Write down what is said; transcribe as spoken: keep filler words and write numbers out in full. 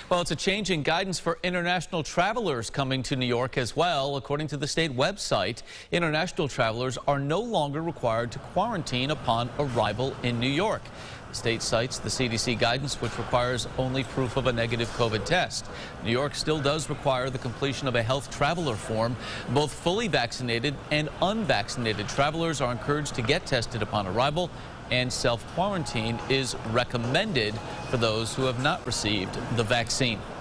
Well, it's a change in guidance for international travelers coming to New York as well. According to the state website, international travelers are no longer required to quarantine upon arrival in New York. The state cites the C D C guidance, which requires only proof of a negative COVID test. New York still does require the completion of a health traveler form. Both fully vaccinated and unvaccinated travelers are encouraged to get tested upon arrival, and self-quarantine is recommended for those who have not received the vaccine.